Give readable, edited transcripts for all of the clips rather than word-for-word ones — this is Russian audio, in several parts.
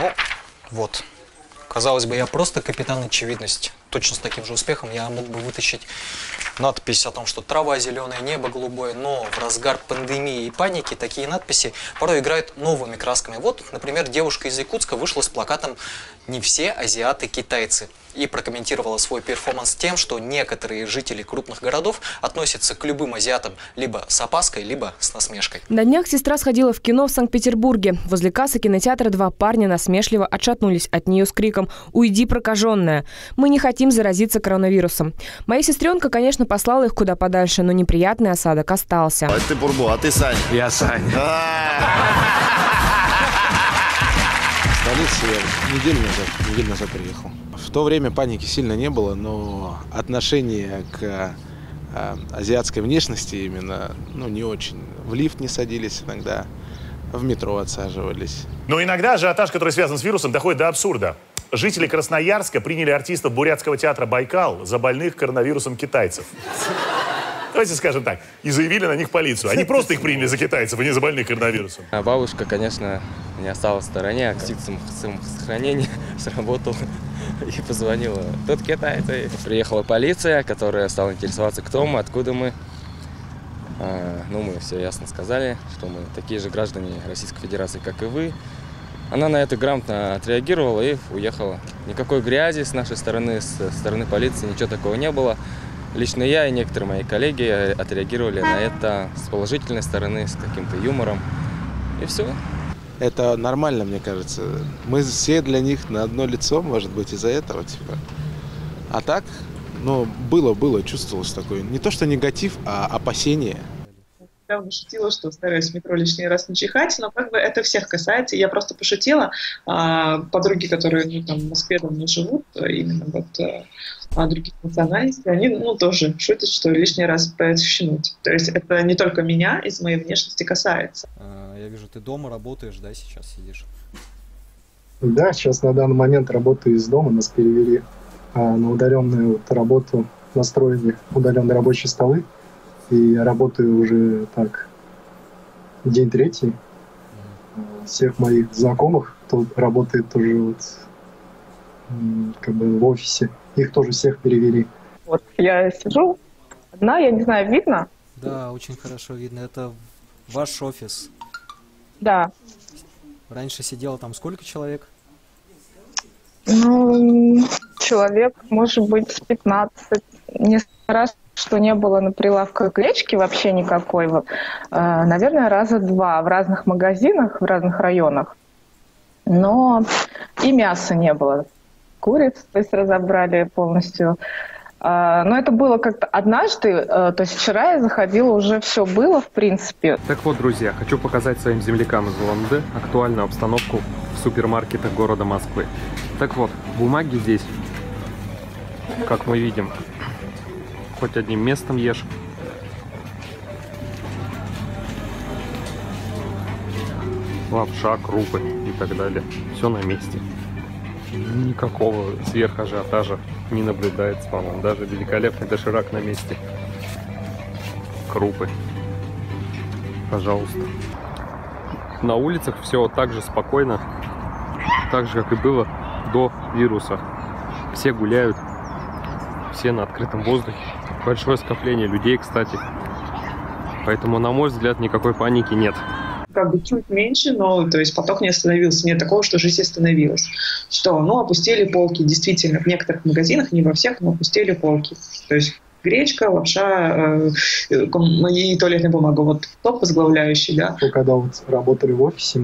Ну, вот. Казалось бы, я просто капитан очевидность. Точно с таким же успехом я мог бы вытащить надпись о том, что трава зеленая, небо голубое, но в разгар пандемии и паники такие надписи порой играют новыми красками. Вот, например, девушка из Якутска вышла с плакатом «Не все азиаты китайцы» и прокомментировала свой перформанс тем, что некоторые жители крупных городов относятся к любым азиатам либо с опаской, либо с насмешкой. На днях сестра сходила в кино в Санкт-Петербурге. Возле кассы кинотеатра два парня насмешливо отшатнулись от нее с криком «Уйди, прокаженная! Мы не хотим заразиться коронавирусом». Моя сестренка, конечно, послала их куда подальше, но неприятный осадок остался. А ты Бурбу, а ты Сань? Я Сань. В столице я неделю назад приехал. В то время паники сильно не было, но отношение к азиатской внешности именно, не очень. В лифт не садились иногда, в метро отсаживались. Но иногда ажиотаж, который связан с вирусом, доходит до абсурда. Жители Красноярска приняли артистов бурятского театра «Байкал» за больных коронавирусом китайцев. Давайте скажем так, и заявили на них полицию. Они просто их приняли за китайцев, а не за больных коронавирусом. А бабушка, конечно, не осталась в стороне, а инстинкт самосохранения сработал и позвонила. Тут китайцы. Приехала полиция, которая стала интересоваться, кто мы, откуда мы. Мы все ясно сказали, что мы такие же граждане Российской Федерации, как и вы. Она на это грамотно отреагировала и уехала. Никакой грязи с нашей стороны, с стороны полиции, ничего такого не было. Лично я и некоторые мои коллеги отреагировали на это с положительной стороны, с каким-то юмором. И все. Это нормально, мне кажется. Мы все для них на одно лицо, может быть, из-за этого. А так, было, чувствовалось такое. Не то, что негатив, а опасение. Давно шутила, что стараюсь в метро лишний раз не чихать, но это всех касается. Я просто пошутила. Подруги, которые в Москве давно живут, именно других национальностей, они тоже шутят, что лишний раз пытаются щенуть. То есть это не только меня из моей внешности касается. Я вижу, ты дома работаешь, да, сейчас сидишь? Да, сейчас на данный момент работаю из дома, нас перевели на удаленную работу, настроили удаленные рабочие столы. И я работаю уже день третий. Всех моих знакомых, кто работает тоже в офисе, их тоже всех перевели. Вот я сижу одна, я не знаю, видно? Да, очень хорошо видно. Это ваш офис? Да. Раньше сидело там сколько человек? Человек, может быть, 15. Несколько раз, что не было на прилавках гречки вообще никакой. Наверное, раза два в разных магазинах, в разных районах. Но и мяса не было. Курицу, то есть разобрали полностью. Но это было как-то однажды, то есть вчера я заходила, уже все было, в принципе. Так вот, друзья, хочу показать своим землякам из Улан-Удэ актуальную обстановку в супермаркетах города Москвы. Так вот, бумаги здесь, как мы видим, хоть одним местом ешь. Лапша, крупы и так далее. Все на месте. Никакого сверхажиотажа не наблюдается, по-моему. Даже великолепный доширак на месте. Крупы. Пожалуйста. На улицах все так же спокойно, так же, как и было до вируса. Все гуляют, все на открытом воздухе. Большое скопление людей, кстати. Поэтому, на мой взгляд, никакой паники нет. Чуть меньше, но то есть поток не остановился. Нет такого, что жизнь остановилась. Что, опустили полки. Действительно, в некоторых магазинах, не во всех, но опустили полки. То есть гречка, лапша и туалетная бумага. Топ возглавляющий, да. Когда работали в офисе,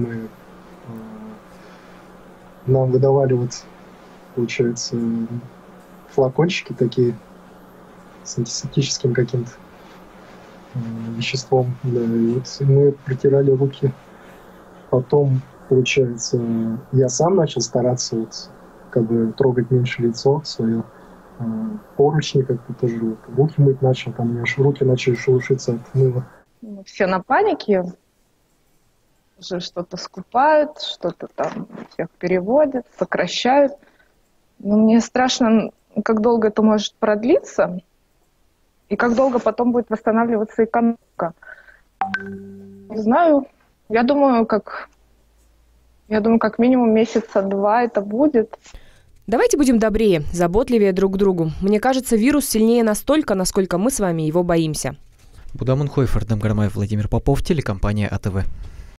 нам выдавали получается, флакончики такие с антисептическим каким-то веществом, да, и мы протирали руки. Потом, получается, я сам начал стараться трогать меньше лицо свое, поручни как-то тоже, руки мыть начал, там у меня руки начали шелушиться от мыла. Все на панике, уже что-то скупают, что-то там всех переводят, сокращают. Но мне страшно, как долго это может продлиться. И как долго потом будет восстанавливаться экономика? Не знаю. Я думаю, как Я думаю, как минимум месяца 2 это будет. Давайте будем добрее, заботливее друг к другу. Мне кажется, вирус сильнее настолько, насколько мы с вами его боимся. Будамын Хойфер, Гармаев, Владимир Попов, телекомпания АТВ.